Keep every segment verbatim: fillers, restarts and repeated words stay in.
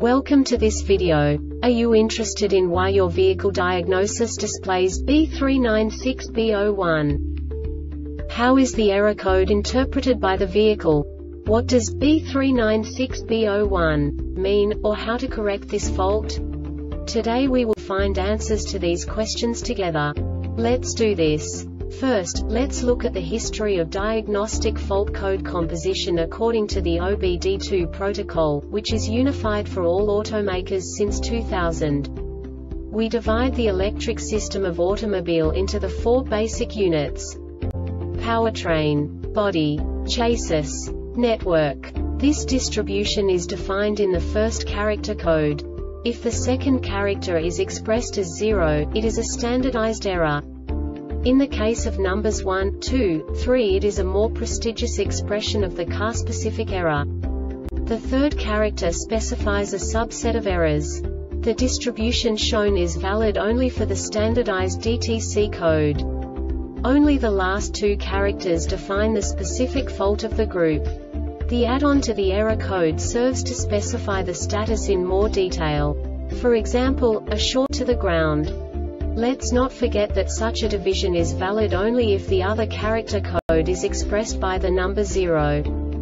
Welcome to this video. Are you interested in why your vehicle diagnosis displays B three nine six B zero one? How is the error code interpreted by the vehicle? What does B three nine six B zero one mean, or how to correct this fault? Today we will find answers to these questions together. Let's do this. First, let's look at the history of diagnostic fault code composition according to the O B D two protocol, which is unified for all automakers since two thousand. We divide the electric system of automobile into the four basic units: powertrain, body, chassis, network. This distribution is defined in the first character code. If the second character is expressed as zero, it is a standardized error. In the case of numbers one, two, three, it is a more prestigious expression of the car-specific error. The third character specifies a subset of errors. The distribution shown is valid only for the standardized D T C code. Only the last two characters define the specific fault of the group. The add-on to the error code serves to specify the status in more detail. For example, a short to the ground. Let's not forget that such a division is valid only if the other character code is expressed by the number zero.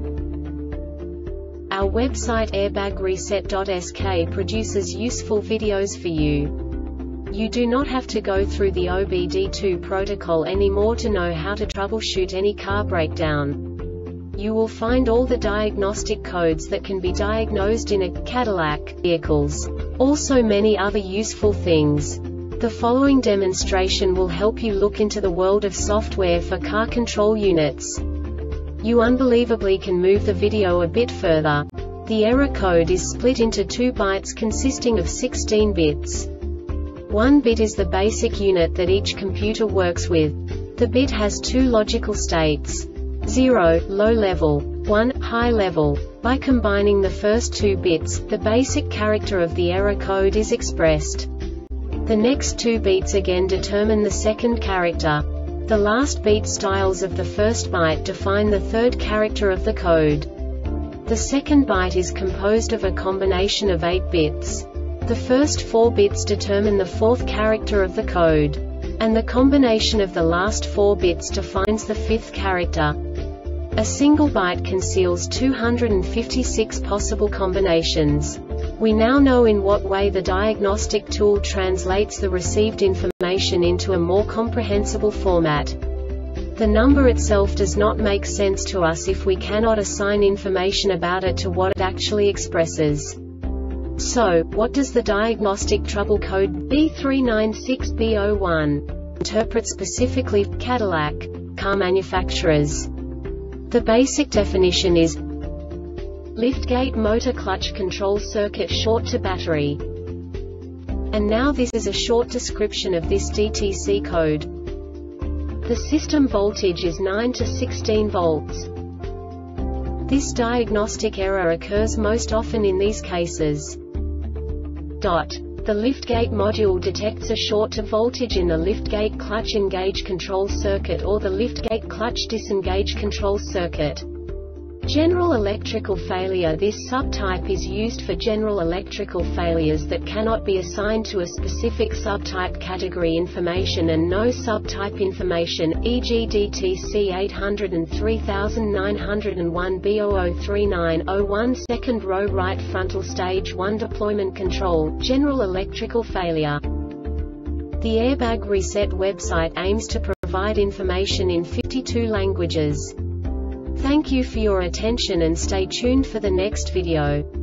Our website airbag reset dot S K produces useful videos for you. You do not have to go through the O B D two protocol anymore to know how to troubleshoot any car breakdown. You will find all the diagnostic codes that can be diagnosed in a Cadillac vehicles. Also many other useful things. The following demonstration will help you look into the world of software for car control units. You unbelievably can move the video a bit further. The error code is split into two bytes consisting of sixteen bits. One bit is the basic unit that each computer works with. The bit has two logical states: zero, low level, one, high level. By combining the first two bits, the basic character of the error code is expressed. The next two beats again determine the second character. The last beat styles of the first byte define the third character of the code. The second byte is composed of a combination of eight bits. The first four bits determine the fourth character of the code. And the combination of the last four bits defines the fifth character. A single byte conceals two hundred fifty-six possible combinations. We now know in what way the diagnostic tool translates the received information into a more comprehensible format. The number itself does not make sense to us if we cannot assign information about it to what it actually expresses. So, what does the diagnostic trouble code B three nine six B zero one interpret specifically for Cadillac car manufacturers? The basic definition is liftgate motor clutch control circuit short to battery. And now this is a short description of this D T C code. The system voltage is nine to sixteen volts. This diagnostic error occurs most often in these cases. Dot. The liftgate module detects a short to voltage in the liftgate clutch engage control circuit or the liftgate clutch disengage control circuit. General electrical failure. This subtype is used for general electrical failures that cannot be assigned to a specific subtype category information and no subtype information, for example D T C eight oh three nine oh one B zero zero three nine zero one second row right frontal stage one deployment control, general electrical failure. The Airbag Reset website aims to provide information in fifty-two languages. Thank you for your attention and stay tuned for the next video.